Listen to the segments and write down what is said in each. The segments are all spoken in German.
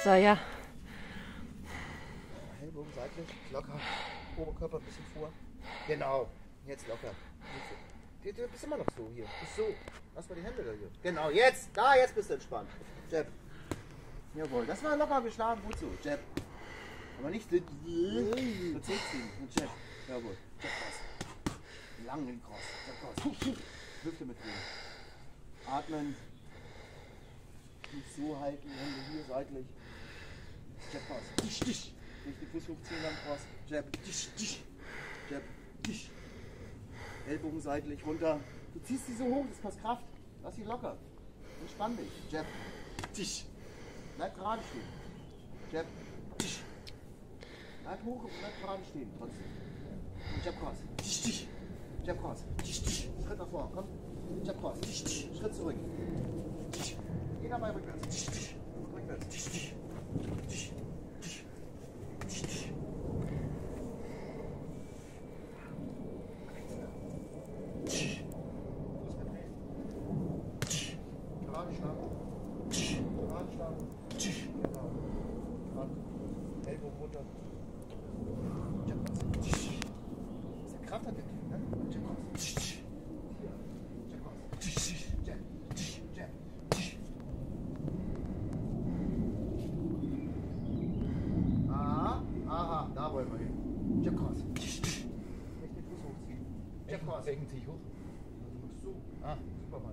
So, ja. Ellbogen seitlich, locker. Oberkörper ein bisschen vor. Genau. Jetzt locker. Du bist immer noch so hier. Bist so. Lass mal die Hände da hier. Genau, jetzt. Da, jetzt bist du entspannt. Jab. Jawohl. Das war locker geschlagen. Gut so. Jab. Aber nicht so zurückziehen. Und Jab. Jawohl. Jab cross. Lang in Cross. Jab cross. Hüfte mitnehmen. Atmen. Nicht so halten. Hände hier seitlich. Jab cross. Dich, dich. Durch die Fuß hochziehen, dann Cross. Jab. Dich, dich. Jab. Dich. Ellbogen seitlich runter. Du ziehst sie so hoch, das kostet Kraft. Lass sie locker. Entspann dich. Jab. Dich. Bleib gerade stehen. Jab. Dich. Bleib hoch und bleib gerade stehen. Trotzdem. Und Jab Cross. Dich, dich. Jab Cross. Dich, dich. Schritt nach vorne. Komm. Jab Cross. Dich, dich. Schritt zurück. Dich. Geh dabei rückwärts. Dich, dich. Und rückwärts. Dich, dich. Dich. Dich. Dich, dich. Gerade schlagen. Gerade schlagen. Genau. Gerade. Ellbogen runter. Jab Cross. Das ist der Kraft an der Knie, ne? Jab Cross. Hier. Jab Cross. Jab. Jab. Aha. Aha. Da wollen wir hin. Jab Cross. Nicht den Fuß hochziehen. Jab Cross. Welchen ziehe ich hoch? Du musst so. Ah. Superman.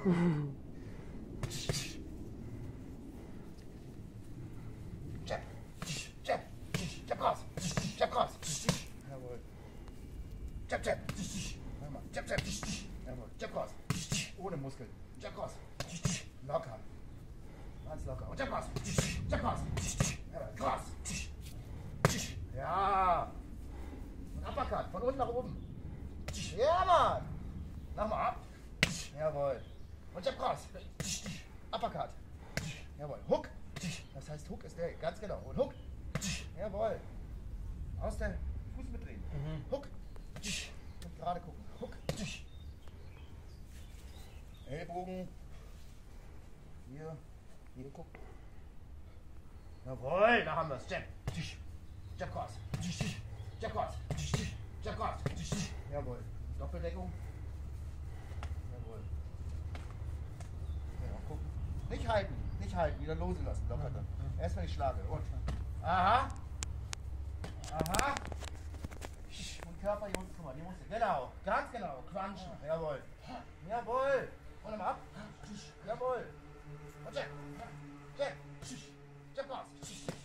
Jab. Jab. Jab Cross. Jab Cross. Jawohl. Jab, Jab. Nochmal. Jab, Jab. Jawohl. Jab Cross. Ohne Muskeln. Jab Cross. Locker. Ganz locker. Und Jab Cross. Jab Cross. Jawohl. Cross. Ja. Und Uppercut. Von unten nach oben. Ja, Mann. Nochmal ab. Jawohl. Und Jab Cross. Uppercut. Jawohl. Hook. Das heißt, Hook ist der. Ganz genau. Und Hook. Jawohl. Aus der Fuß mitdrehen. Hook. Und gerade gucken. Hook. Ellbogen. Hier. Hier gucken. Jawohl. Da haben wir es. Jab. Jab Cross. Jab Cross. Jab Cross. Jawohl. Doppeldeckung. Jawohl. Ja, gucken. Nicht halten. Nicht halten. Wieder loslassen. Locker dann. Erstmal die Schlage. Und. Aha. Aha. Und Körper hier unten. Guck mal, die Muskel. Genau. Ganz genau. Crunchen. Jawohl. Jawohl. Und nochmal ab. Jawohl. Und Jab. Jab. Jab Cross.